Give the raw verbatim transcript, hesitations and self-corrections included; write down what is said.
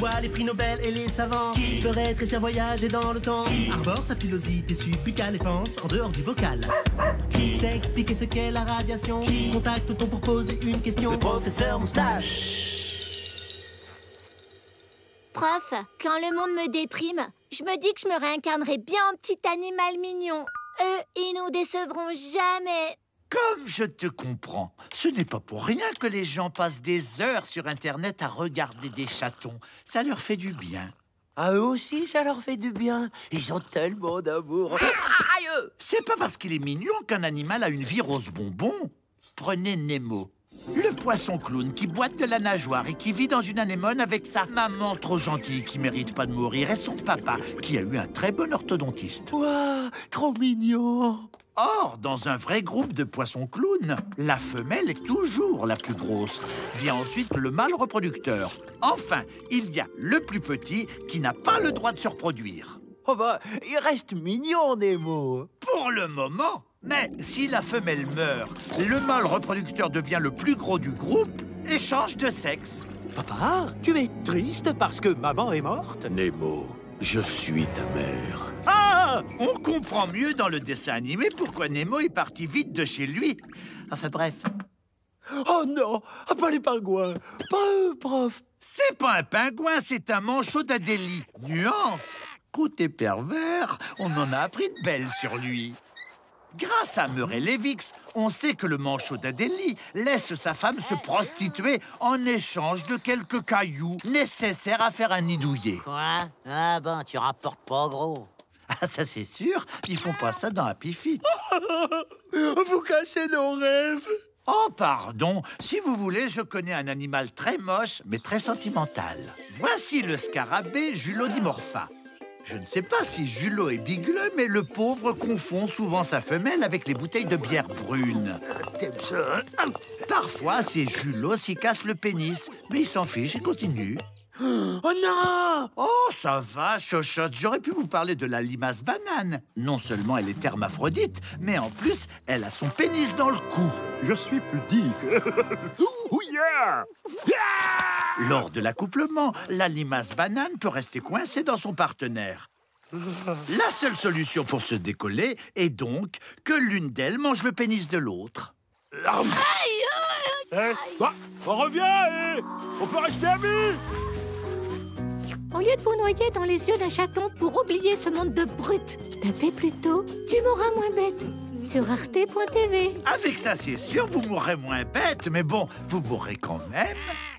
voit les prix Nobel et les savants. Qui peut rétrécir, voyager dans le temps. Arbore sa pilosité subbuccale et pense en dehors du bocal. Sait expliquer ce qu'est la radiation. Contacte-t-on pour poser une question. Le professeur Moustache. Prof, quand le monde me déprime, je me dis que je me réincarnerai bien en petit animal mignon. Eux, ils nous décevront jamais. Comme je te comprends, ce n'est pas pour rien que les gens passent des heures sur Internet à regarder des chatons. Ça leur fait du bien. À eux aussi, ça leur fait du bien. Ils ont tellement d'amour. Aïe! C'est pas parce qu'il est mignon qu'un animal a une vie rose bonbon. Prenez Nemo, le poisson clown qui boite de la nageoire et qui vit dans une anémone avec sa maman trop gentille qui mérite pas de mourir et son papa qui a eu un très bon orthodontiste. Ouah, trop mignon. Or, dans un vrai groupe de poissons clowns, la femelle est toujours la plus grosse. Vient ensuite le mâle reproducteur. Enfin, il y a le plus petit qui n'a pas le droit de se reproduire. Oh bah, il reste mignon, Nemo. Pour le moment. Mais si la femelle meurt, le mâle reproducteur devient le plus gros du groupe et change de sexe. Papa, tu es triste parce que maman est morte? Nemo, je suis ta mère. Ah! On comprend mieux dans le dessin animé pourquoi Nemo est parti vite de chez lui. Enfin bref. Oh non, pas les pingouins. Pas eux, prof. C'est pas un pingouin, c'est un manchot d'Adélie. Nuance. Côté pervers, on en a appris de belles sur lui. Grâce à Murray Levix, on sait que le manchot d'Adélie laisse sa femme se prostituer en échange de quelques cailloux nécessaires à faire un nid douillet. Quoi? Ah ben, tu rapportes pas gros. Ah, ça c'est sûr, ils font pas ça dans Happy Feet. Vous cassez nos rêves. Oh, pardon, si vous voulez, je connais un animal très moche, mais très sentimental. Voici le scarabée Julodimorpha. Je ne sais pas si Julot est bigleux, mais le pauvre confond souvent sa femelle avec les bouteilles de bière brune. T'aimes ça, hein? Parfois, c'est Julot s'y casse le pénis, mais il s'en fiche et continue. Oh non! Oh, ça va, chochotte. J'aurais pu vous parler de la limace banane. Non seulement elle est hermaphrodite, mais en plus, elle a son pénis dans le cou. Je suis pudique. Oh yeah! Lors de l'accouplement, la limace banane peut rester coincée dans son partenaire. La seule solution pour se décoller est donc que l'une d'elles mange le pénis de l'autre. Eh, bah, on revient, eh. On peut rester amis. Au lieu de vous noyer dans les yeux d'un chaton pour oublier ce monde de brutes, tapez plutôt « Tu mourras moins bête » sur arte point t v. Avec ça, c'est sûr, vous mourrez moins bête, mais bon, vous mourrez quand même.